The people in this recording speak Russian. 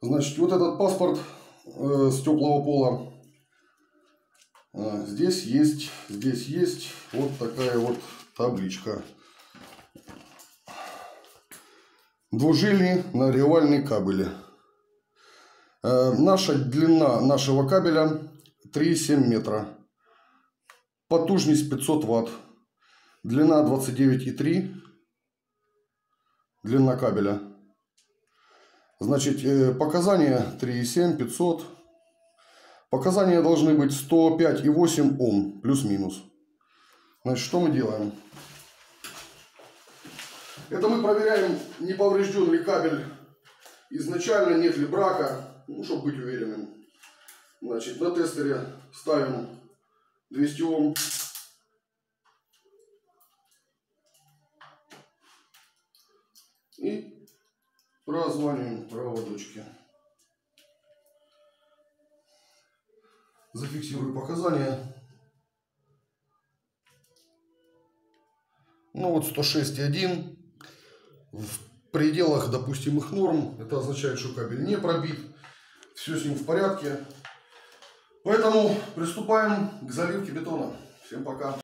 Значит, вот этот паспорт с теплого пола. Здесь есть вот такая вот табличка. Двужильный нагревальный кабель. Наша длина нашего кабеля 3,7 метра. Потужность 500 Вт. Длина 29,3. Длина кабеля. Значит, показания 3,7, 500. Показания должны быть 105,8 Ом, плюс-минус. Значит, что мы делаем? Это мы проверяем, не поврежден ли кабель изначально, нет ли брака, ну, чтобы быть уверенным. Значит, на тестере ставим 200 Ом. И прозваниваем проводочки. Зафиксирую показания. Ну вот 106,1. В пределах допустимых норм. Это означает, что кабель не пробит. Все с ним в порядке. Поэтому приступаем к заливке бетона. Всем пока.